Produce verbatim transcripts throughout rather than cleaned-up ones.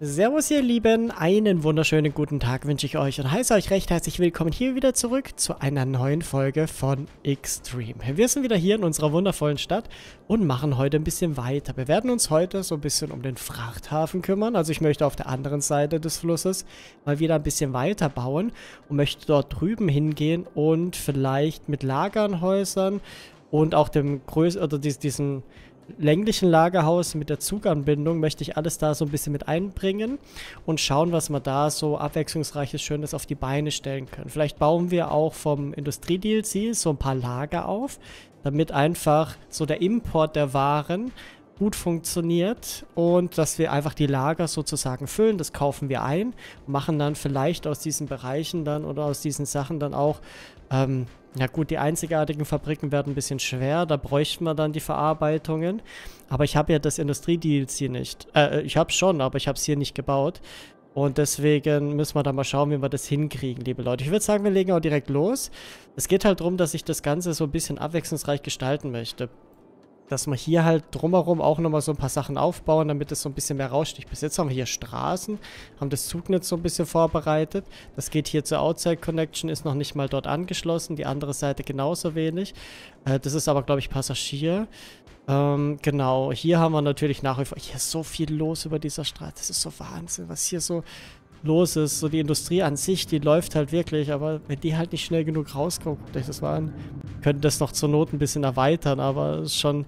Servus ihr Lieben, einen wunderschönen guten Tag wünsche ich euch und heiße euch recht herzlich willkommen hier wieder zurück zu einer neuen Folge von Xtreme. Wir sind wieder hier in unserer wundervollen Stadt und machen heute ein bisschen weiter. Wir werden uns heute so ein bisschen um den Frachthafen kümmern, also ich möchte auf der anderen Seite des Flusses mal wieder ein bisschen weiter bauen und möchte dort drüben hingehen und vielleicht mit Lagerhäusern und auch dem größeren, oder diesen länglichen Lagerhaus mit der Zuganbindung möchte ich alles da so ein bisschen mit einbringen und schauen, was wir da so abwechslungsreiches, Schönes auf die Beine stellen können. Vielleicht bauen wir auch vom Industrie-D L C so ein paar Lager auf, damit einfach so der Import der Waren gut funktioniert und dass wir einfach die Lager sozusagen füllen. Das kaufen wir ein, machen dann vielleicht aus diesen Bereichen dann oder aus diesen Sachen dann auch ähm, ja gut, die einzigartigen Fabriken werden ein bisschen schwer, da bräuchten wir dann die Verarbeitungen. Aber ich habe ja das Industrie-D L C nicht. Äh, ich habe es schon, aber ich habe es hier nicht gebaut. Und deswegen müssen wir da mal schauen, wie wir das hinkriegen, liebe Leute. Ich würde sagen, wir legen auch direkt los. Es geht halt darum, dass ich das Ganze so ein bisschen abwechslungsreich gestalten möchte. Dass wir hier halt drumherum auch nochmal so ein paar Sachen aufbauen, damit es so ein bisschen mehr raussticht. Bis jetzt haben wir hier Straßen, haben das Zugnetz so ein bisschen vorbereitet. Das geht hier zur Outside Connection, ist noch nicht mal dort angeschlossen. Die andere Seite genauso wenig. Äh, das ist aber, glaube ich, Passagier. Ähm, genau, hier haben wir natürlich nach wie vor... Hier ist so viel los über dieser Straße. Das ist so Wahnsinn, was hier so los ist. So die Industrie an sich, die läuft halt wirklich, aber wenn die halt nicht schnell genug rauskommt, guckt euch das mal an, könnte das noch zur Not ein bisschen erweitern, aber es ist schon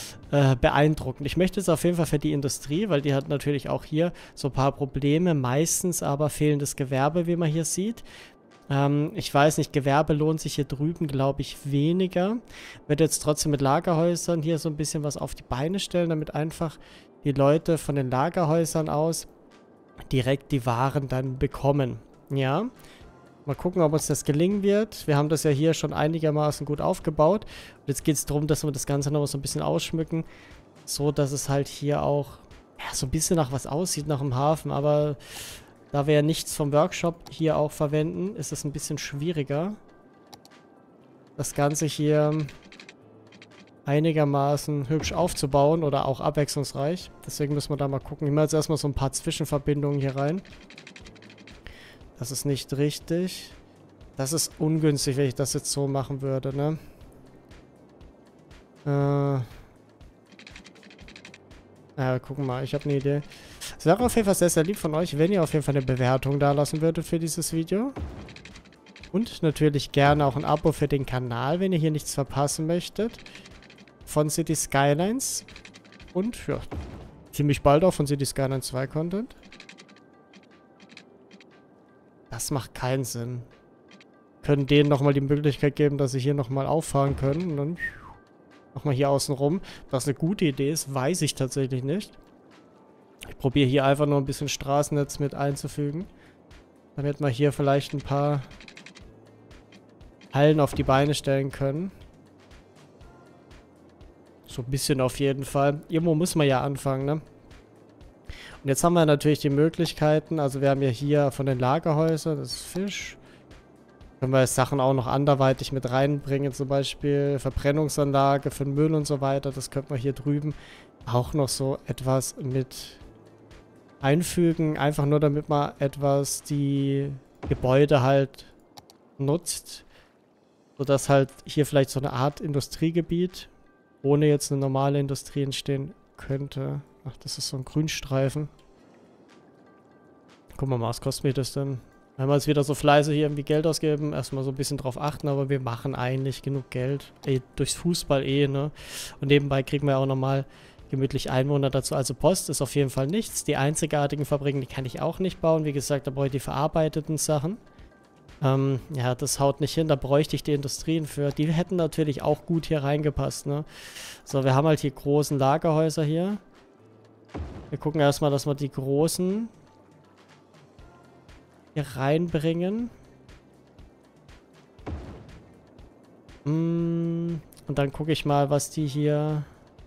äh, beeindruckend. Ich möchte es auf jeden Fall für die Industrie, weil die hat natürlich auch hier so ein paar Probleme, meistens aber fehlendes Gewerbe, wie man hier sieht. Ähm, ich weiß nicht, Gewerbe lohnt sich hier drüben, glaube ich, weniger. Ich werde jetzt trotzdem mit Lagerhäusern hier so ein bisschen was auf die Beine stellen, damit einfach die Leute von den Lagerhäusern aus direkt die Waren dann bekommen. Ja, mal gucken, ob uns das gelingen wird. Wir haben das ja hier schon einigermaßen gut aufgebaut. Und jetzt geht es darum, dass wir das Ganze noch so ein bisschen ausschmücken, so dass es halt hier auch ja, so ein bisschen nach was aussieht, nach dem Hafen. Aber da wir ja nichts vom Workshop hier auch verwenden, ist es ein bisschen schwieriger, das Ganze hier einigermaßen hübsch aufzubauen oder auch abwechslungsreich. Deswegen müssen wir da mal gucken. Ich mache jetzt erstmal so ein paar Zwischenverbindungen hier rein. Das ist nicht richtig. Das ist ungünstig, wenn ich das jetzt so machen würde, ne? Äh. Ja, gucken mal. Ich habe eine Idee. Es wäre auf jeden Fall sehr, sehr lieb von euch, wenn ihr auf jeden Fall eine Bewertung da lassen würdet für dieses Video. Und natürlich gerne auch ein Abo für den Kanal, wenn ihr hier nichts verpassen möchtet. Von City Skylines. Und ja, ziemlich bald auch von City Skylines zwei Content. Das macht keinen Sinn. Können denen nochmal die Möglichkeit geben, dass sie hier nochmal auffahren können. Und dann nochmal hier außen rum. Was eine gute Idee ist, weiß ich tatsächlich nicht. Ich probiere hier einfach nur ein bisschen Straßennetz mit einzufügen. Damit wir hier vielleicht ein paar Hallen auf die Beine stellen können. So ein bisschen auf jeden Fall. Irgendwo muss man ja anfangen, ne? Und jetzt haben wir natürlich die Möglichkeiten. Also wir haben ja hier von den Lagerhäusern, das ist Fisch. Können wir jetzt Sachen auch noch anderweitig mit reinbringen. Zum Beispiel Verbrennungsanlage für den Müll und so weiter. Das könnte man hier drüben auch noch so etwas mit einfügen. Einfach nur damit man etwas die Gebäude halt nutzt. Sodass halt hier vielleicht so eine Art Industriegebiet ohne jetzt eine normale Industrie entstehen könnte. Ach, das ist so ein Grünstreifen. Gucken wir mal, was kostet mir das denn? Wenn wir jetzt wieder so fleißig hier irgendwie Geld ausgeben, erstmal so ein bisschen drauf achten, aber wir machen eigentlich genug Geld. Ey, durchs Fußball eh, ne? Und nebenbei kriegen wir auch nochmal gemütlich Einwohner dazu. Also Post ist auf jeden Fall nichts. Die einzigartigen Fabriken, die kann ich auch nicht bauen. Wie gesagt, da brauche ich die verarbeiteten Sachen. Ähm, ja, das haut nicht hin, da bräuchte ich die Industrien für. Die hätten natürlich auch gut hier reingepasst, ne? So, wir haben halt hier großen Lagerhäuser hier. Wir gucken erstmal, dass wir die großen hier reinbringen. Mm, und dann gucke ich mal, was die hier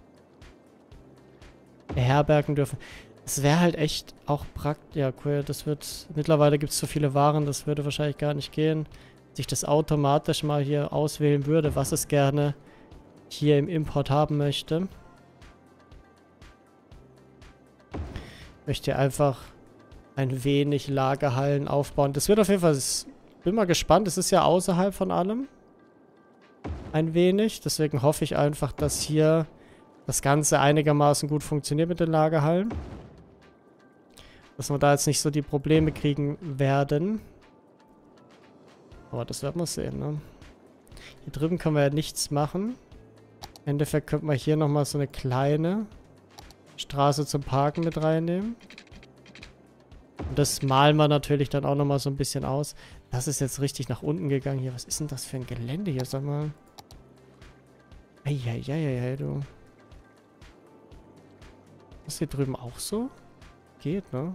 beherbergen dürfen. Es wäre halt echt auch praktisch. Ja, cool, das wird... Mittlerweile gibt es so viele Waren, das würde wahrscheinlich gar nicht gehen. Dass ich das automatisch mal hier auswählen würde, was es gerne hier im Import haben möchte. Ich möchte hier einfach ein wenig Lagerhallen aufbauen. Das wird auf jeden Fall... Ich bin mal gespannt. Es ist ja außerhalb von allem. Ein wenig. Deswegen hoffe ich einfach, dass hier das Ganze einigermaßen gut funktioniert mit den Lagerhallen. Dass wir da jetzt nicht so die Probleme kriegen werden. Aber das werden wir sehen, ne? Hier drüben können wir ja nichts machen. Im Endeffekt könnte man hier nochmal so eine kleine Straße zum Parken mit reinnehmen. Und das malen wir natürlich dann auch nochmal so ein bisschen aus. Das ist jetzt richtig nach unten gegangen hier. Was ist denn das für ein Gelände hier? Sag mal. Eieieiei, du. Ist hier drüben auch so? Geht, ne?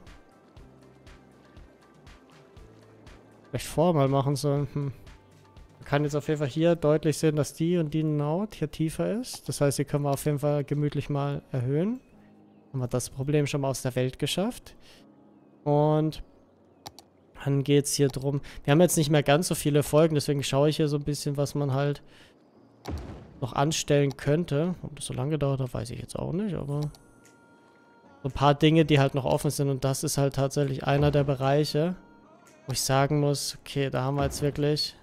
Vielleicht vorher mal machen sollen. Hm. Man kann jetzt auf jeden Fall hier deutlich sehen, dass die und die Naut hier tiefer ist. Das heißt, hier können wir auf jeden Fall gemütlich mal erhöhen. Haben wir das Problem schon mal aus der Welt geschafft. Und dann geht es hier drum. Wir haben jetzt nicht mehr ganz so viele Folgen, deswegen schaue ich hier so ein bisschen, was man halt noch anstellen könnte. Ob das so lange gedauert hat, weiß ich jetzt auch nicht, aber so ein paar Dinge, die halt noch offen sind. Und das ist halt tatsächlich einer der Bereiche, wo ich sagen muss, okay, da haben wir jetzt wirklich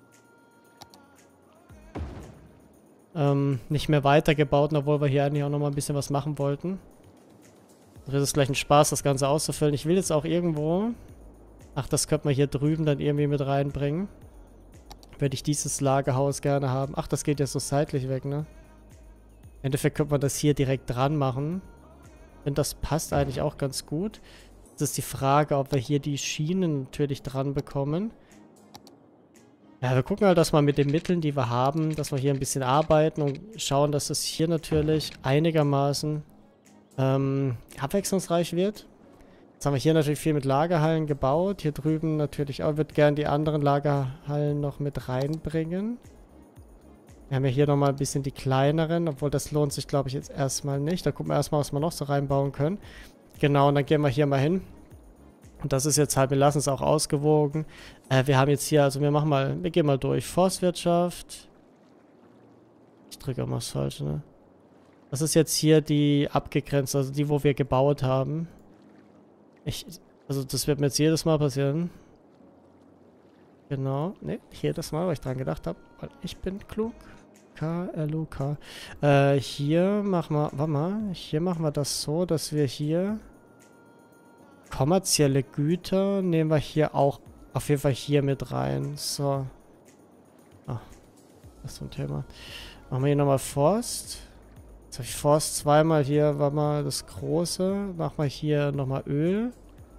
ähm, nicht mehr weitergebaut, obwohl wir hier eigentlich auch nochmal ein bisschen was machen wollten. Das ist gleich ein Spaß, das Ganze auszufüllen. Ich will jetzt auch irgendwo... Ach, das könnte man hier drüben dann irgendwie mit reinbringen. Würde ich dieses Lagerhaus gerne haben. Ach, das geht ja so seitlich weg, ne? Im Endeffekt könnte man das hier direkt dran machen. Und das passt eigentlich auch ganz gut. Das ist die Frage, ob wir hier die Schienen natürlich dran bekommen. Ja, wir gucken halt, dass wir mit den Mitteln, die wir haben, dass wir hier ein bisschen arbeiten und schauen, dass es hier natürlich einigermaßen ähm, abwechslungsreich wird. Jetzt haben wir hier natürlich viel mit Lagerhallen gebaut. Hier drüben natürlich auch. Ich würde gerne die anderen Lagerhallen noch mit reinbringen. Wir haben ja hier nochmal ein bisschen die kleineren, obwohl das lohnt sich, glaube ich, jetzt erstmal nicht. Da gucken wir erstmal, was wir noch so reinbauen können. Genau, und dann gehen wir hier mal hin. Und das ist jetzt halt, wir lassen es auch ausgewogen. Äh, wir haben jetzt hier, also wir machen mal, wir gehen mal durch. Forstwirtschaft. Ich drücke auch mal das Falsche, ne? Das ist jetzt hier die abgegrenzt, also die, wo wir gebaut haben. Ich, also das wird mir jetzt jedes Mal passieren. Genau, ne, jedes Mal, weil ich dran gedacht habe, weil ich bin klug. K L U K. Äh, hier machen wir, warte mal, hier machen wir das so, dass wir hier kommerzielle Güter nehmen wir hier auch auf jeden Fall hier mit rein. So. Ah, das ist so ein Thema. Machen wir hier nochmal Forst. Jetzt habe ich Forst zweimal hier, war mal das große. Machen wir hier nochmal Öl.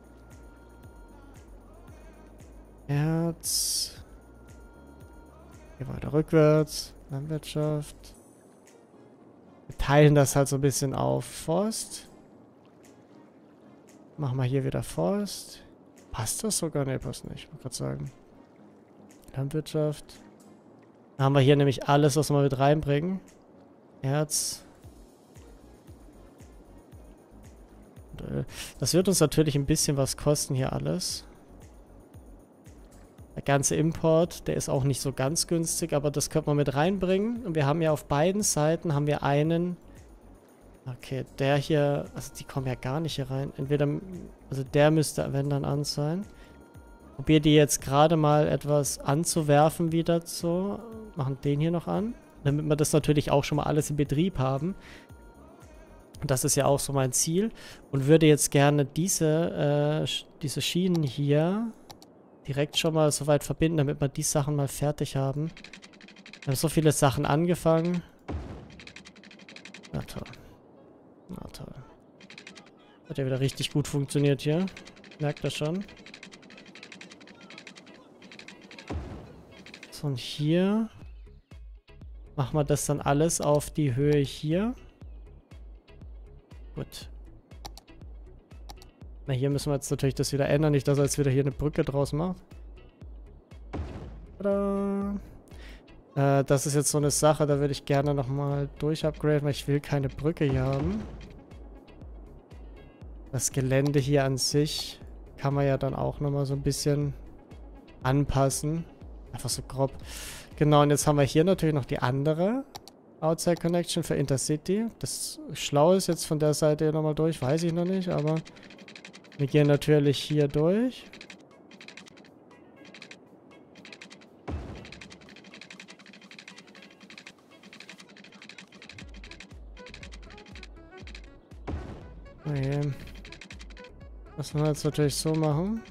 Erz. Hier weiter rückwärts. Landwirtschaft. Wir teilen das halt so ein bisschen auf. Forst. Machen wir hier wieder Forst. Passt das sogar? Ne, passt nicht. Ich wollte gerade sagen. Landwirtschaft. Dann haben wir hier nämlich alles, was wir mit reinbringen. Erz. Das wird uns natürlich ein bisschen was kosten hier alles. Der ganze Import, der ist auch nicht so ganz günstig, aber das könnte man mit reinbringen. Und wir haben ja auf beiden Seiten haben wir einen... Okay, der hier... Also die kommen ja gar nicht hier rein. Entweder... Also der müsste, wenn dann, an sein. Probier die jetzt gerade mal etwas anzuwerfen wieder so. Machen den hier noch an. Damit wir das natürlich auch schon mal alles in Betrieb haben. Das ist ja auch so mein Ziel. Und würde jetzt gerne diese, äh, diese Schienen hier direkt schon mal so weit verbinden, damit wir die Sachen mal fertig haben. Wir haben so viele Sachen angefangen. Na toll. Na toll. Hat ja wieder richtig gut funktioniert hier. Merkt ihr schon. So, und hier machen wir das dann alles auf die Höhe hier. Gut. Na, hier müssen wir jetzt natürlich das wieder ändern. Nicht, dass er jetzt wieder hier eine Brücke draus macht. Tada. Äh, das ist jetzt so eine Sache, da würde ich gerne nochmal durchupgraden, weil ich will keine Brücke hier haben. Das Gelände hier an sich kann man ja dann auch nochmal so ein bisschen anpassen. Einfach so grob. Genau, und jetzt haben wir hier natürlich noch die andere Outside Connection für Intercity. Das Schlau ist jetzt von der Seite hier nochmal durch, weiß ich noch nicht, aber Wir gehen natürlich hier durch. Okay. Das wollen wir jetzt natürlich so machen.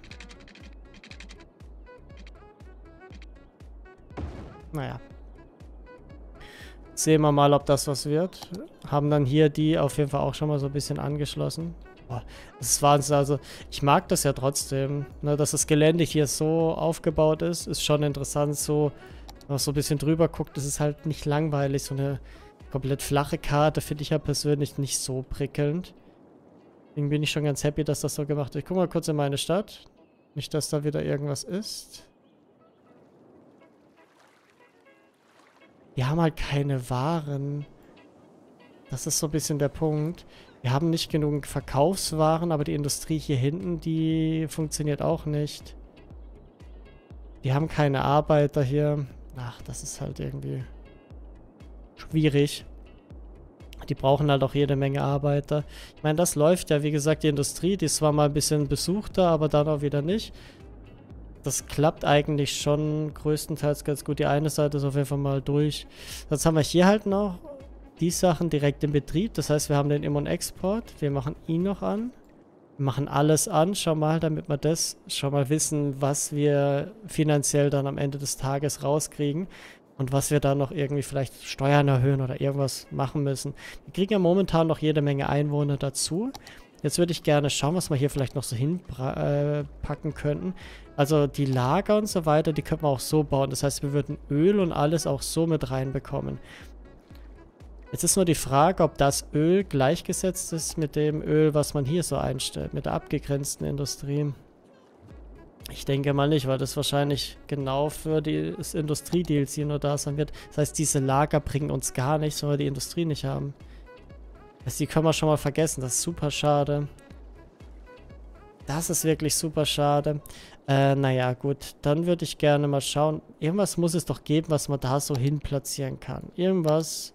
Naja. Sehen wir mal, ob das was wird. Haben dann hier die auf jeden Fall auch schon mal so ein bisschen angeschlossen. Boah, das ist Wahnsinn. Also, ich mag das ja trotzdem. Ne, dass das Gelände hier so aufgebaut ist, ist schon interessant. So, wenn man so ein bisschen drüber guckt, das ist halt nicht langweilig. So eine komplett flache Karte finde ich ja persönlich nicht so prickelnd. Deswegen bin ich schon ganz happy, dass das so gemacht wird. Ich gucke mal kurz in meine Stadt. Nicht, dass da wieder irgendwas ist. Wir haben halt keine Waren. Das ist so ein bisschen der Punkt. Wir haben nicht genug Verkaufswaren, aber die Industrie hier hinten, die funktioniert auch nicht. Wir haben keine Arbeiter hier. Ach, das ist halt irgendwie schwierig. Die brauchen halt auch jede Menge Arbeiter. Ich meine, das läuft ja, wie gesagt, die Industrie, die ist zwar mal ein bisschen besuchter, aber dann auch wieder nicht. Das klappt eigentlich schon größtenteils ganz gut. Die eine Seite ist auf jeden Fall mal durch. Jetzt haben wir hier halt noch die Sachen direkt im Betrieb. Das heißt, wir haben den Im- und Export. Wir machen ihn noch an. Wir machen alles an. Schau mal, damit wir das schon mal wissen, was wir finanziell dann am Ende des Tages rauskriegen. Und was wir da noch irgendwie vielleicht Steuern erhöhen oder irgendwas machen müssen. Wir kriegen ja momentan noch jede Menge Einwohner dazu. Jetzt würde ich gerne schauen, was wir hier vielleicht noch so hinpacken äh, könnten. Also die Lager und so weiter, die könnten wir auch so bauen. Das heißt, wir würden Öl und alles auch so mit reinbekommen. Jetzt ist nur die Frage, ob das Öl gleichgesetzt ist mit dem Öl, was man hier so einstellt, mit der abgegrenzten Industrie. Ich denke mal nicht, weil das wahrscheinlich genau für die, das Industriedeal hier nur da sein wird. Das heißt, diese Lager bringen uns gar nichts, weil wir die Industrie nicht haben. Das, die können wir schon mal vergessen. Das ist super schade. Das ist wirklich super schade. Äh, naja, gut. Dann würde ich gerne mal schauen. Irgendwas muss es doch geben, was man da so hin platzieren kann. Irgendwas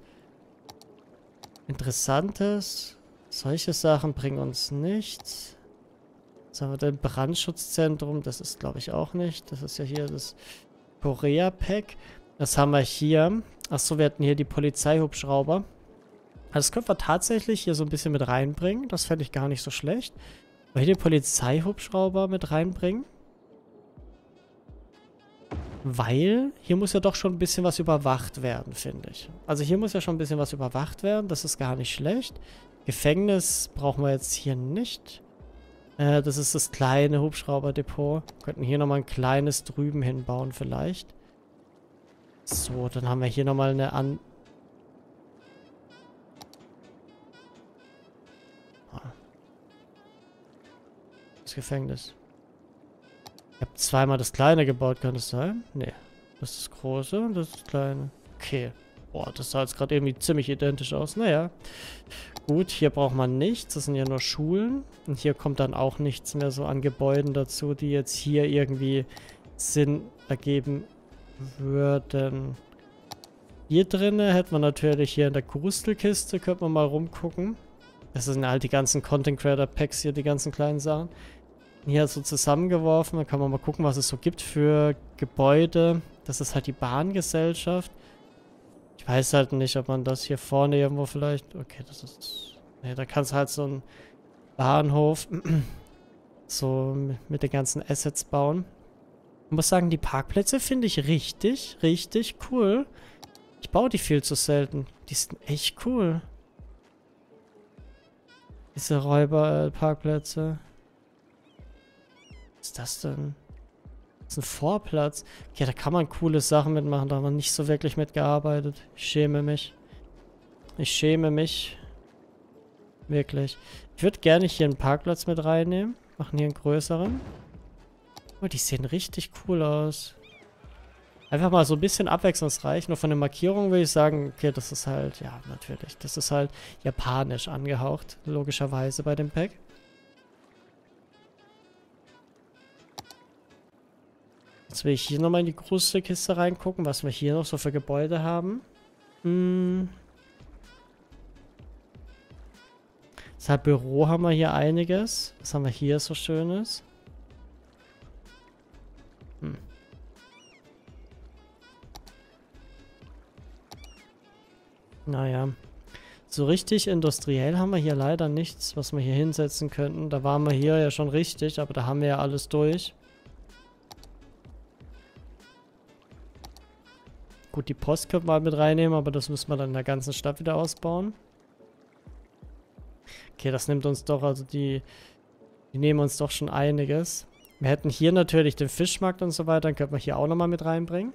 Interessantes. Solche Sachen bringen uns nichts. Was haben wir denn? Brandschutzzentrum. Das ist, glaube ich, auch nicht. Das ist ja hier das Korea-Pack. Das haben wir hier. Achso, wir hatten hier die Polizeihubschrauber. Also das können wir tatsächlich hier so ein bisschen mit reinbringen. Das fände ich gar nicht so schlecht. Wollen wir den Polizeihubschrauber mit reinbringen? Weil hier muss ja doch schon ein bisschen was überwacht werden, finde ich. Also hier muss ja schon ein bisschen was überwacht werden. Das ist gar nicht schlecht. Gefängnis brauchen wir jetzt hier nicht. Äh, das ist das kleine Hubschrauberdepot. Wir könnten hier nochmal ein kleines drüben hinbauen vielleicht. So, dann haben wir hier nochmal eine an... Das Gefängnis. Ich habe zweimal das kleine gebaut, kann das sein? Nee. Das ist das große und das ist das kleine. Okay. Boah, das sah jetzt gerade irgendwie ziemlich identisch aus. Naja. Gut, hier braucht man nichts. Das sind ja nur Schulen. Und hier kommt dann auch nichts mehr so an Gebäuden dazu, die jetzt hier irgendwie Sinn ergeben würden. Hier drinnen hätten wir natürlich hier in der Krustelkiste, könnte man mal rumgucken. Das sind halt die ganzen Content Creator Packs hier, die ganzen kleinen Sachen. Hier so zusammengeworfen, dann kann man mal gucken, was es so gibt für Gebäude. Das ist halt die Bahngesellschaft. Ich weiß halt nicht, ob man das hier vorne irgendwo vielleicht... Okay, das ist... Ne, da kannst du halt so einen Bahnhof so mit den ganzen Assets bauen. Ich muss sagen, die Parkplätze finde ich richtig, richtig cool. Ich baue die viel zu selten. Die sind echt cool. Diese Räuberparkplätze. Was ist das denn? Das ist ein Vorplatz. Okay, da kann man coole Sachen mitmachen. Da haben wir nicht so wirklich mitgearbeitet. Ich schäme mich. Ich schäme mich. Wirklich. Ich würde gerne hier einen Parkplatz mit reinnehmen. Machen hier einen größeren. Oh, die sehen richtig cool aus. Einfach mal so ein bisschen abwechslungsreich. Nur von den Markierungen würde ich sagen, okay, das ist halt, ja, natürlich. Das ist halt japanisch angehaucht. Logischerweise bei dem Pack. Jetzt will ich hier nochmal in die große Kiste reingucken, was wir hier noch so für Gebäude haben. Hm. Deshalb Büro haben wir hier einiges. Was haben wir hier so Schönes? Hm. Naja. So richtig industriell haben wir hier leider nichts, was wir hier hinsetzen könnten. Da waren wir hier ja schon richtig, aber da haben wir ja alles durch. Gut, die Post könnten wir halt mit reinnehmen, aber das müssen wir dann in der ganzen Stadt wieder ausbauen. Okay, das nimmt uns doch, also die, die nehmen uns doch schon einiges. Wir hätten hier natürlich den Fischmarkt und so weiter, dann könnten wir hier auch nochmal mit reinbringen.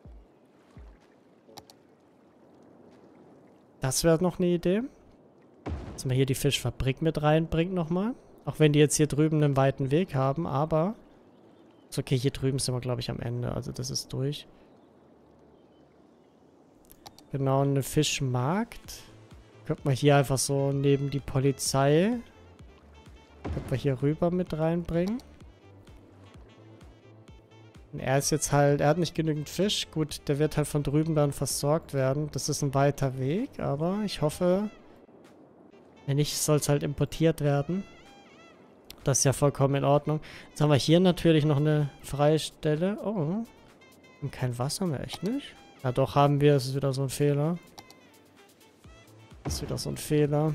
Das wäre noch eine Idee. Dass man hier die Fischfabrik mit reinbringt nochmal. Auch wenn die jetzt hier drüben einen weiten Weg haben, aber... Ist okay, hier drüben sind wir, glaube ich, am Ende. Also das ist durch. Genau, einen Fischmarkt. Könnte man hier einfach so neben die Polizei... Könnte man hier rüber mit reinbringen. Und er ist jetzt halt, er hat nicht genügend Fisch. Gut, der wird halt von drüben dann versorgt werden. Das ist ein weiter Weg, aber ich hoffe, wenn nicht, soll es halt importiert werden. Das ist ja vollkommen in Ordnung. Jetzt haben wir hier natürlich noch eine freie Stelle. Oh, und kein Wasser mehr, echt nicht? Ja doch, haben wir. Das ist wieder so ein Fehler. Das ist wieder so ein Fehler.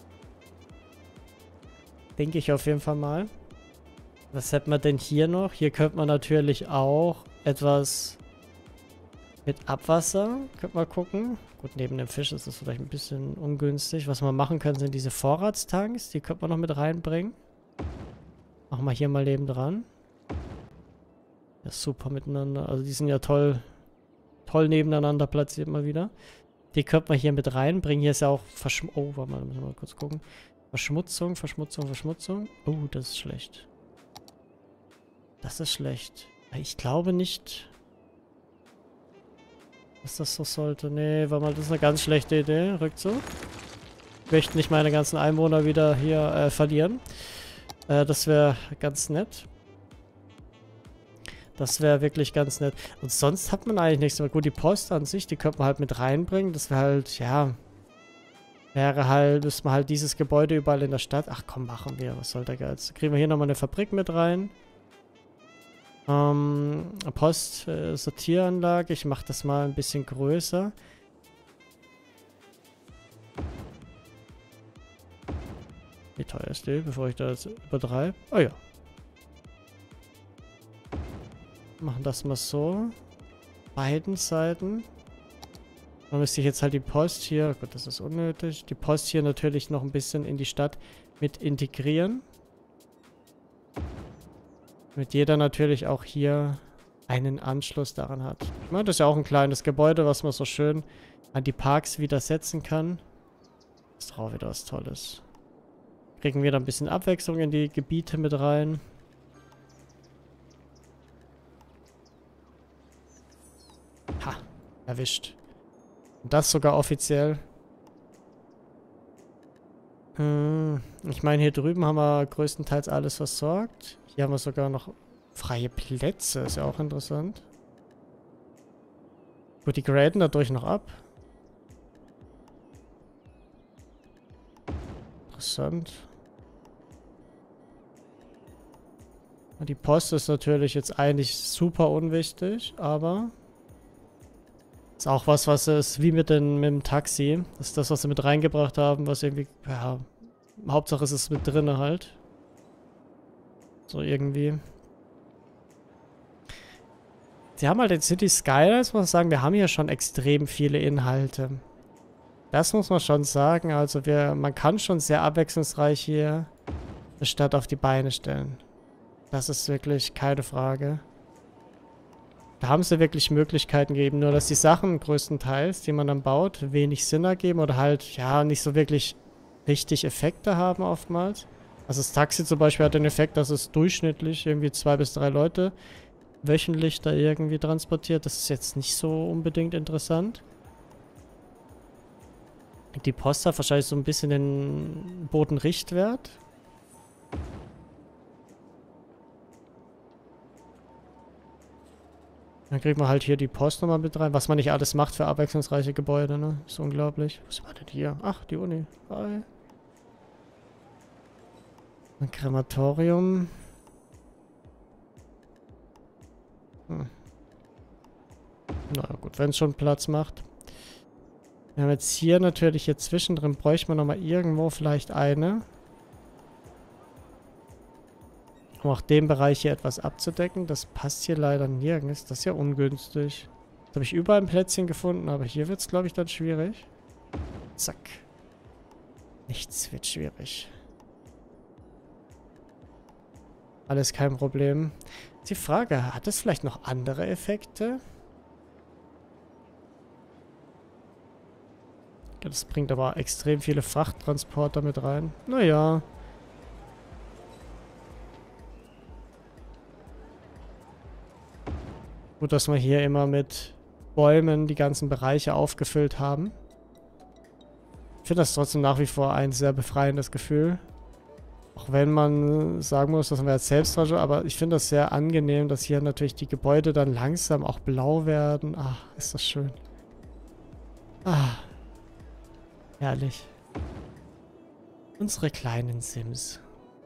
Denke ich auf jeden Fall mal. Was hätten wir denn hier noch? Hier könnte man natürlich auch etwas mit Abwasser. Könnte man gucken. Gut, neben dem Fisch ist das vielleicht ein bisschen ungünstig. Was wir machen können, sind diese Vorratstanks. Die könnte man noch mit reinbringen. Machen wir hier mal nebendran. Ja, super miteinander. Also die sind ja toll, toll nebeneinander platziert mal wieder. Die könnte man hier mit reinbringen. Hier ist ja auch Verschmutzung. Oh, warte mal, da müssen wir mal kurz gucken. Verschmutzung, Verschmutzung, Verschmutzung. Oh, das ist schlecht. Das ist schlecht. Ich glaube nicht, dass das so sollte. Nee, warte mal, das ist eine ganz schlechte Idee. Rückzug. Ich möchte nicht meine ganzen Einwohner wieder hier äh, verlieren. Äh, das wäre ganz nett. Das wäre wirklich ganz nett. Und sonst hat man eigentlich nichts mehr. Gut, die Post an sich, die könnte man halt mit reinbringen. Das wäre halt, ja... Wäre halt, müsste man halt dieses Gebäude überall in der Stadt... Ach komm, machen wir. Was soll der Geiz? Kriegen wir hier nochmal eine Fabrik mit rein. Ähm, Post-Sortieranlage. Äh, ich mache das mal ein bisschen größer. Wie teuer ist die, bevor ich das übertreibe? Oh ja. Machen das mal so. Beiden Seiten. Dann müsste ich jetzt halt die Post hier... Gut, das ist unnötig. Die Post hier natürlich noch ein bisschen in die Stadt mit integrieren. Damit jeder natürlich auch hier einen Anschluss daran hat. Ich meine, das ist ja auch ein kleines Gebäude, was man so schön an die Parks widersetzen kann. Das ist auch wieder was Tolles. Kriegen wir da ein bisschen Abwechslung in die Gebiete mit rein. Ha, erwischt. Und das sogar offiziell. Hm, ich meine, hier drüben haben wir größtenteils alles versorgt. Hier haben wir sogar noch freie Plätze. Ist ja auch interessant. Gut, die graden dadurch noch ab. Interessant. Die Post ist natürlich jetzt eigentlich super unwichtig, aber... Ist auch was, was ist wie mit, den, mit dem Taxi. Das ist das, was sie mit reingebracht haben, was irgendwie... Ja, Hauptsache ist es mit drinne halt. So irgendwie. Sie haben halt den City Skylines, muss man sagen, wir haben hier schon extrem viele Inhalte. Das muss man schon sagen. Also wir, man kann schon sehr abwechslungsreich hier eine Stadt auf die Beine stellen. Das ist wirklich keine Frage. Da haben sie wirklich Möglichkeiten gegeben, nur dass die Sachen größtenteils, die man dann baut, wenig Sinn ergeben oder halt, ja, nicht so wirklich richtig Effekte haben oftmals. Also das Taxi zum Beispiel hat den Effekt, dass es durchschnittlich irgendwie zwei bis drei Leute wöchentlich da irgendwie transportiert. Das ist jetzt nicht so unbedingt interessant. Die Post hat wahrscheinlich so ein bisschen den Bodenrichtwert. Dann kriegt man halt hier die Post nochmal mit rein. Was man nicht alles macht für abwechslungsreiche Gebäude, ne? Ist unglaublich. Was war denn hier? Ach, die Uni. Hi. Ein Krematorium. Hm. Na gut, wenn es schon Platz macht. Wir haben jetzt hier natürlich hier zwischendrin, bräuchte man nochmal irgendwo vielleicht eine. Um auch den Bereich hier etwas abzudecken. Das passt hier leider nirgends. Das ist ja ungünstig. Jetzt habe ich überall ein Plätzchen gefunden, aber hier wird es, glaube ich, dann schwierig. Zack. Nichts wird schwierig. Alles kein Problem. Die Frage, hat es vielleicht noch andere Effekte? Das bringt aber extrem viele Frachttransporter mit rein. Naja. Gut, dass wir hier immer mit Bäumen die ganzen Bereiche aufgefüllt haben. Ich finde das trotzdem nach wie vor ein sehr befreiendes Gefühl. Auch wenn man sagen muss, dass man jetzt selbst war, aber ich finde das sehr angenehm, dass hier natürlich die Gebäude dann langsam auch blau werden. Ach, ist das schön. Ah. Herrlich. Unsere kleinen Sims.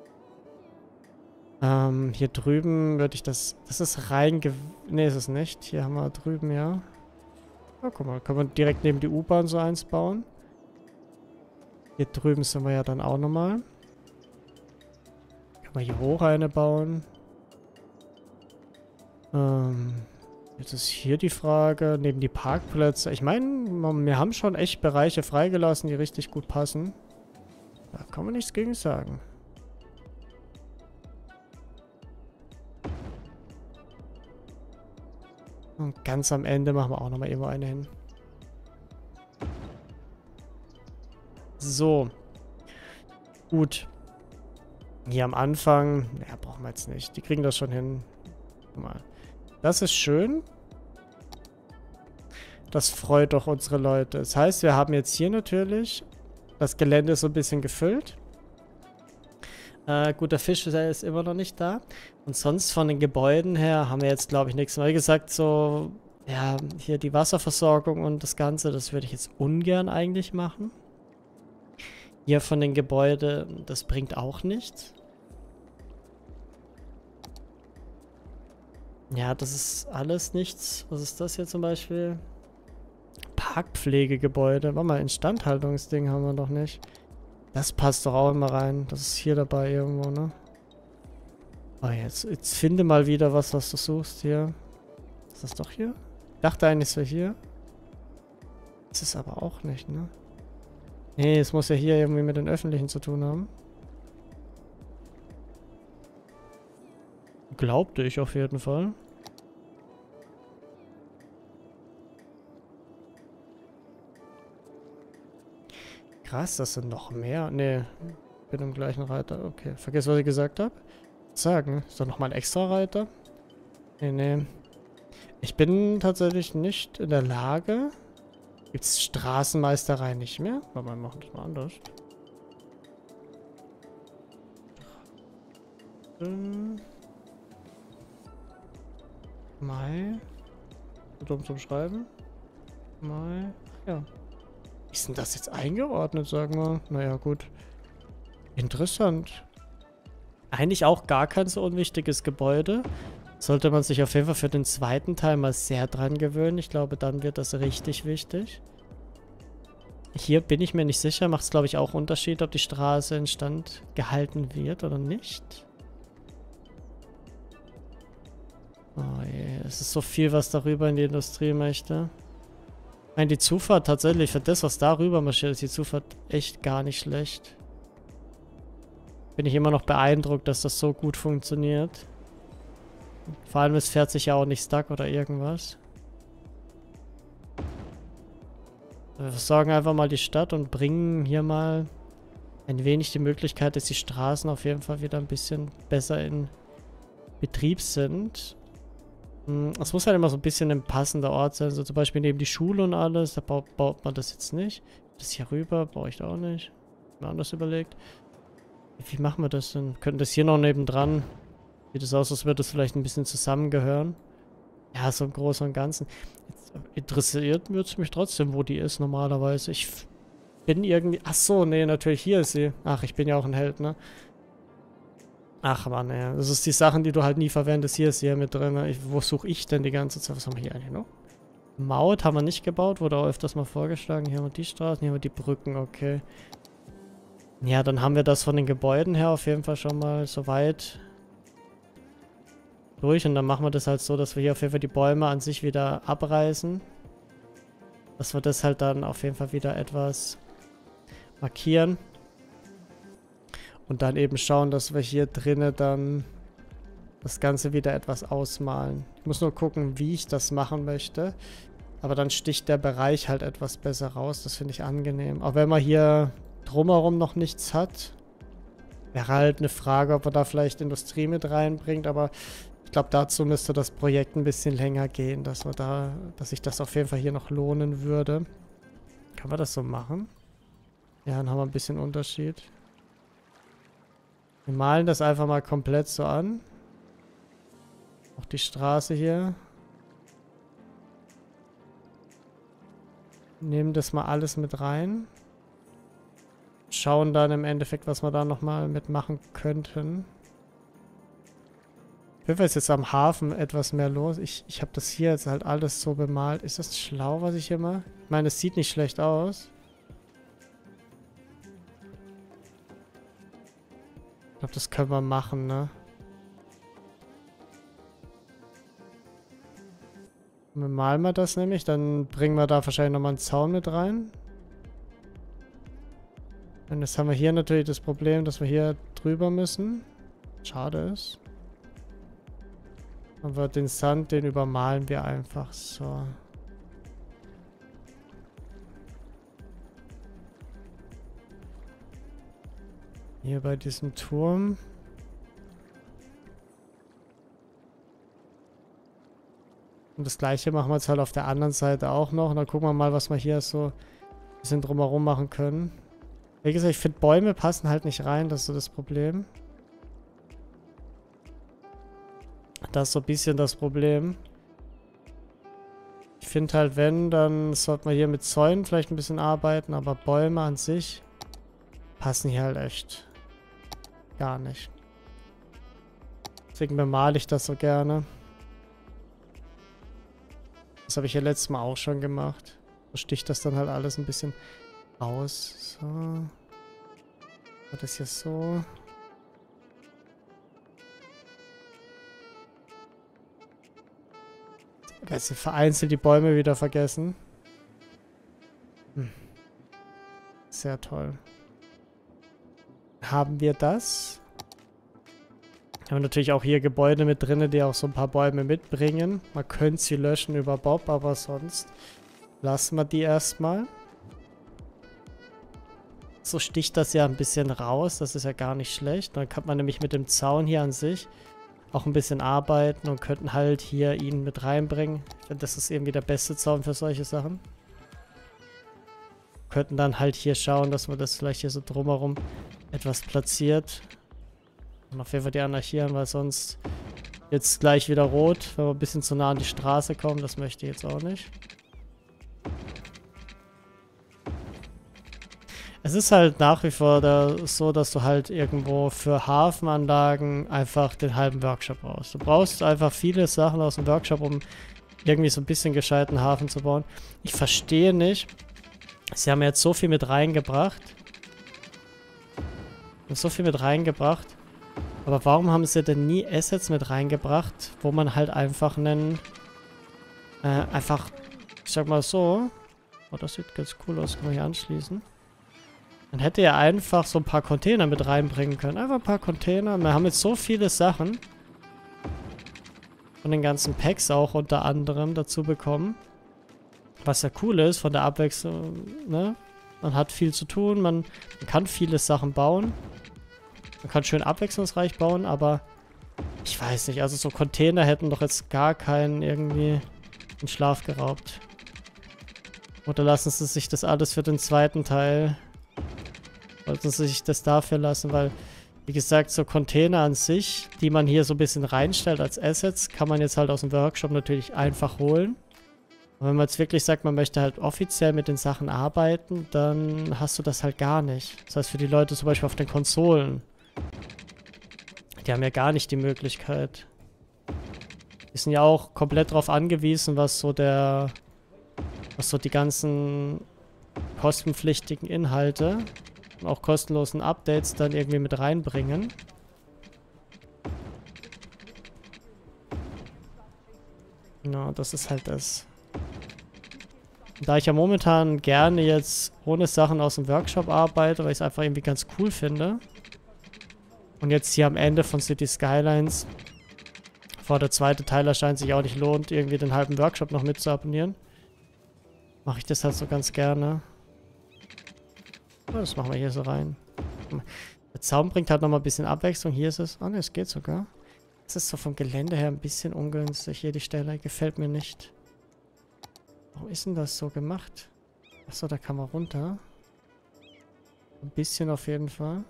Ähm, hier drüben würde ich das... Das ist rein... Ne, ist es nicht. Hier haben wir drüben, ja. Oh, guck mal, kann man direkt neben die U-Bahn so eins bauen. Hier drüben sind wir ja dann auch nochmal. Kann man hier hoch eine bauen. Ähm... Jetzt ist hier die Frage, neben die Parkplätze. Ich meine, wir haben schon echt Bereiche freigelassen, die richtig gut passen. Da kann man nichts gegen sagen. Und ganz am Ende machen wir auch nochmal irgendwo eine hin. So. Gut. Hier am Anfang, ja, brauchen wir jetzt nicht. Die kriegen das schon hin. Guck mal. Das ist schön. Das freut doch unsere Leute. Das heißt, wir haben jetzt hier natürlich das Gelände so ein bisschen gefüllt. Äh, gut, der Fisch ist immer noch nicht da. Und sonst von den Gebäuden her haben wir jetzt, glaube ich, nichts mehr. Wie gesagt, so, ja, hier die Wasserversorgung und das Ganze, das würde ich jetzt ungern eigentlich machen. Hier von den Gebäuden, das bringt auch nichts. Ja, das ist alles nichts. Was ist das hier zum Beispiel? Parkpflegegebäude. Warte mal, Instandhaltungsding haben wir doch nicht. Das passt doch auch immer rein. Das ist hier dabei irgendwo, ne? Oh, jetzt, jetzt finde mal wieder was, was du suchst hier. Ist das doch hier? Ich dachte eigentlich, es wäre hier. Das ist aber auch nicht, ne? Nee, es muss ja hier irgendwie mit den Öffentlichen zu tun haben. Glaubte ich auf jeden Fall. Krass, das sind noch mehr. Nee, bin im gleichen Reiter. Okay, vergiss, was ich gesagt habe. Sagen, ist da nochmal ein extra Reiter? Nee, nee. Ich bin tatsächlich nicht in der Lage. Gibt es Straßenmeisterei nicht mehr? Aber wir machen das mal anders. Ähm. Mai. Dumm zum Schreiben. Mai. Ja. Wie ist denn das jetzt eingeordnet, sagen wir? Naja, gut. Interessant. Eigentlich auch gar kein so unwichtiges Gebäude. Sollte man sich auf jeden Fall für den zweiten Teil mal sehr dran gewöhnen. Ich glaube, dann wird das richtig wichtig. Hier bin ich mir nicht sicher. Macht es, glaube ich, auch Unterschied, ob die Straße instand gehalten wird oder nicht. Oh je, es ist so viel, was darüber in die Industrie möchte. Ich meine, die Zufahrt tatsächlich, für das, was darüber marschiert, ist die Zufahrt echt gar nicht schlecht. Bin ich immer noch beeindruckt, dass das so gut funktioniert. Vor allem, es fährt sich ja auch nicht stuck oder irgendwas. Wir versorgen einfach mal die Stadt und bringen hier mal ein wenig die Möglichkeit, dass die Straßen auf jeden Fall wieder ein bisschen besser in Betrieb sind. Es muss halt immer so ein bisschen ein passender Ort sein. So zum Beispiel neben die Schule und alles. Da baut, baut man das jetzt nicht. Das hier rüber brauche ich da auch nicht. Mal anders überlegt. Wie machen wir das denn? Könnten das hier noch nebendran? Sieht es aus, als würde das vielleicht ein bisschen zusammengehören. Ja, so im Großen und Ganzen. Jetzt interessiert würde es mich trotzdem, wo die ist normalerweise. Ich bin irgendwie... Ach so, nee, natürlich hier ist sie. Ach, ich bin ja auch ein Held, ne? Ach man, ja. Das ist die Sachen, die du halt nie verwendest. Hier ist hier mit drin. Ich, wo suche ich denn die ganze Zeit? Was haben wir hier eigentlich noch? Maut haben wir nicht gebaut. Wurde auch öfters mal vorgeschlagen. Hier haben wir die Straßen, hier haben wir die Brücken. Okay. Ja, dann haben wir das von den Gebäuden her auf jeden Fall schon mal soweit durch. Und dann machen wir das halt so, dass wir hier auf jeden Fall die Bäume an sich wieder abreißen. Dass wir das halt dann auf jeden Fall wieder etwas markieren. Und dann eben schauen, dass wir hier drinnen dann das Ganze wieder etwas ausmalen. Ich muss nur gucken, wie ich das machen möchte. Aber dann sticht der Bereich halt etwas besser raus. Das finde ich angenehm. Auch wenn man hier drumherum noch nichts hat, wäre halt eine Frage, ob man da vielleicht Industrie mit reinbringt. Aber ich glaube, dazu müsste das Projekt ein bisschen länger gehen, dass wir da, dass sich das auf jeden Fall hier noch lohnen würde. Kann man das so machen? Ja, dann haben wir ein bisschen Unterschied. Wir malen das einfach mal komplett so an. Auch die Straße hier. Nehmen das mal alles mit rein. Schauen dann im Endeffekt, was wir da nochmal mitmachen könnten. Auf jeden Fall ist jetzt am Hafen etwas mehr los. Ich, ich habe das hier jetzt halt alles so bemalt. Ist das schlau, was ich hier mache? Ich meine, es sieht nicht schlecht aus. Ich glaube, das können wir machen, ne? Wir malen wir das nämlich, dann bringen wir da wahrscheinlich nochmal einen Zaun mit rein. Und jetzt haben wir hier natürlich das Problem, dass wir hier drüber müssen. Schade ist. Aber den Sand, den übermalen wir einfach so. Hier bei diesem Turm. Und das gleiche machen wir jetzt halt auf der anderen Seite auch noch. Und dann gucken wir mal, was wir hier so ein bisschen drumherum machen können. Wie gesagt, ich finde Bäume passen halt nicht rein. Das ist so das Problem. Das ist so ein bisschen das Problem. Ich finde halt, wenn, dann sollte man hier mit Zäunen vielleicht ein bisschen arbeiten. Aber Bäume an sich passen hier halt echt gar nicht. Deswegen bemale ich das so gerne. Das habe ich ja letztes Mal auch schon gemacht. So sticht das dann halt alles ein bisschen aus. So. Das ist hier so. Jetzt vereinzelt die Bäume wieder vergessen. Hm. Sehr toll. Haben wir das? Wir haben natürlich auch hier Gebäude mit drin, die auch so ein paar Bäume mitbringen. Man könnte sie löschen über Bob, aber sonst lassen wir die erstmal. So sticht das ja ein bisschen raus. Das ist ja gar nicht schlecht. Dann kann man nämlich mit dem Zaun hier an sich auch ein bisschen arbeiten und könnten halt hier ihn mit reinbringen. Ich finde, das ist irgendwie der beste Zaun für solche Sachen. Könnten dann halt hier schauen, dass man das vielleicht hier so drumherum etwas platziert. Und auf jeden Fall die anarchieren, weil sonst jetzt gleich wieder rot, wenn wir ein bisschen zu nah an die Straße kommen. Das möchte ich jetzt auch nicht. Es ist halt nach wie vor da so, dass du halt irgendwo für Hafenanlagen einfach den halben Workshop brauchst. Du brauchst einfach viele Sachen aus dem Workshop, um irgendwie so ein bisschen gescheiten Hafen zu bauen. Ich verstehe nicht. Sie haben jetzt so viel mit reingebracht. So viel mit reingebracht. Aber warum haben sie denn nie Assets mit reingebracht, wo man halt einfach einen, äh, einfach, ich sag mal so, oh, das sieht ganz cool aus, kann man hier anschließen. Man hätte ja einfach so ein paar Container mit reinbringen können. Einfach ein paar Container. Wir haben jetzt so viele Sachen von den ganzen Packs auch unter anderem dazu bekommen. Was ja cool ist von der Abwechslung, ne? Man hat viel zu tun, man, man kann viele Sachen bauen. Man kann schön abwechslungsreich bauen, aber ich weiß nicht, also so Container hätten doch jetzt gar keinen irgendwie den Schlaf geraubt. Oder lassen sie sich das alles für den zweiten Teil, wollten sie sich das dafür lassen, weil, wie gesagt, so Container an sich, die man hier so ein bisschen reinstellt als Assets, kann man jetzt halt aus dem Workshop natürlich einfach holen. Und wenn man jetzt wirklich sagt, man möchte halt offiziell mit den Sachen arbeiten, dann hast du das halt gar nicht. Das heißt, für die Leute zum Beispiel auf den Konsolen, die haben ja gar nicht die Möglichkeit. Die sind ja auch komplett darauf angewiesen, was so der... was so die ganzen kostenpflichtigen Inhalte und auch kostenlosen Updates dann irgendwie mit reinbringen. Ja, das ist halt das. Da ich ja momentan gerne jetzt ohne Sachen aus dem Workshop arbeite, weil ich es einfach irgendwie ganz cool finde. Und jetzt hier am Ende von City Skylines, vor der zweite Teil erscheint, sich auch nicht lohnt, irgendwie den halben Workshop noch mit zu abonnieren. Mache ich das halt so ganz gerne. Oh, das machen wir hier so rein. Der Zaun bringt halt nochmal ein bisschen Abwechslung. Hier ist es. Ah ne, es geht sogar. Das ist so vom Gelände her ein bisschen ungünstig. Hier die Stelle gefällt mir nicht. Warum ist denn das so gemacht? Achso, da kann man runter. Ein bisschen auf jeden Fall.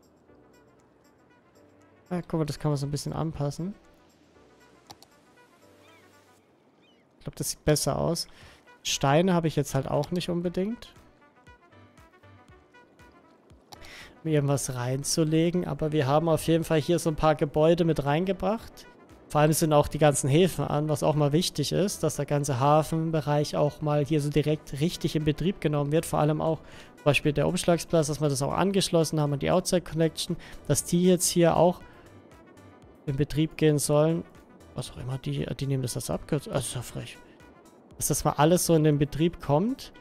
Ah, guck mal, das kann man so ein bisschen anpassen. Ich glaube, das sieht besser aus. Steine habe ich jetzt halt auch nicht unbedingt. Um irgendwas reinzulegen. Aber wir haben auf jeden Fall hier so ein paar Gebäude mit reingebracht. Vor allem sind auch die ganzen Häfen an, was auch mal wichtig ist, dass der ganze Hafenbereich auch mal hier so direkt richtig in Betrieb genommen wird. Vor allem auch zum Beispiel der Umschlagsplatz, dass wir das auch angeschlossen haben an die Outside Connection, dass die jetzt hier auch in Betrieb gehen sollen. Was auch immer, die, die nehmen das als Abkürzung. Also ist ja frech. Dass das mal alles so in den Betrieb kommt.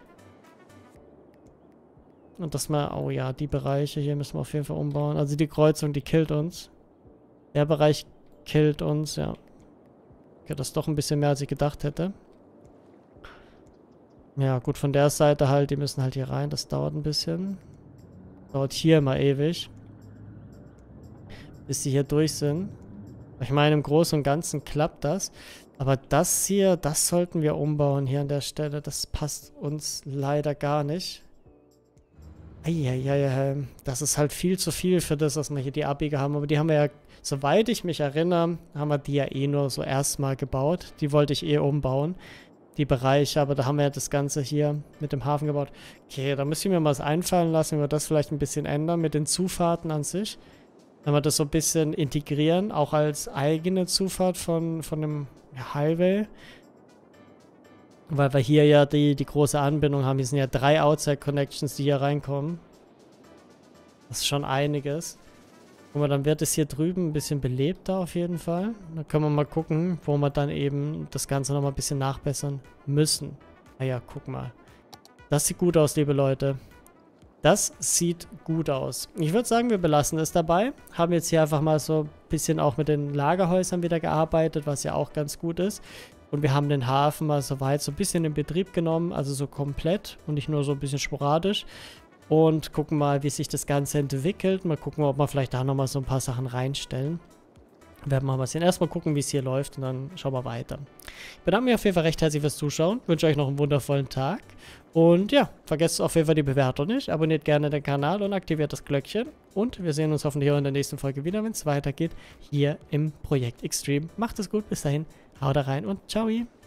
Und dass man, oh ja, die Bereiche hier müssen wir auf jeden Fall umbauen. Also die Kreuzung, die killt uns. Der Bereich killt uns, ja. Okay, das ist doch ein bisschen mehr, als ich gedacht hätte. Ja, gut, von der Seite halt, die müssen halt hier rein. Das dauert ein bisschen. Dauert hier immer ewig. Bis sie hier durch sind. Ich meine, im Großen und Ganzen klappt das. Aber das hier, das sollten wir umbauen hier an der Stelle. Das passt uns leider gar nicht. Eieiei, das ist halt viel zu viel für das, was wir hier die Abbiege haben. Aber die haben wir ja, soweit ich mich erinnere, haben wir die ja eh nur so erstmal gebaut. Die wollte ich eh umbauen, die Bereiche. Aber da haben wir ja das Ganze hier mit dem Hafen gebaut. Okay, da müssen wir mal was einfallen lassen, wenn wir das vielleicht ein bisschen ändern mit den Zufahrten an sich. Wenn wir das so ein bisschen integrieren, auch als eigene Zufahrt von, von dem Highway. Weil wir hier ja die, die große Anbindung haben. Hier sind ja drei Outside Connections, die hier reinkommen. Das ist schon einiges. Guck mal, dann wird es hier drüben ein bisschen belebter auf jeden Fall. Dann können wir mal gucken, wo wir dann eben das Ganze nochmal ein bisschen nachbessern müssen. Naja, guck mal. Das sieht gut aus, liebe Leute. Das sieht gut aus. Ich würde sagen, wir belassen es dabei. Haben jetzt hier einfach mal so ein bisschen auch mit den Lagerhäusern wieder gearbeitet, was ja auch ganz gut ist. Und wir haben den Hafen mal soweit so ein bisschen in Betrieb genommen, also so komplett und nicht nur so ein bisschen sporadisch. Und gucken mal, wie sich das Ganze entwickelt. Mal gucken, ob wir vielleicht da nochmal so ein paar Sachen reinstellen. Werden wir mal sehen. Erstmal gucken, wie es hier läuft und dann schauen wir weiter. Ich bedanke mich auf jeden Fall recht herzlich fürs Zuschauen. Wünsche euch noch einen wundervollen Tag. Und ja, vergesst auf jeden Fall die Bewertung nicht. Abonniert gerne den Kanal und aktiviert das Glöckchen. Und wir sehen uns hoffentlich auch in der nächsten Folge wieder, wenn es weitergeht, hier im Projekt Extreme. Macht es gut, bis dahin. Haut rein und ciao.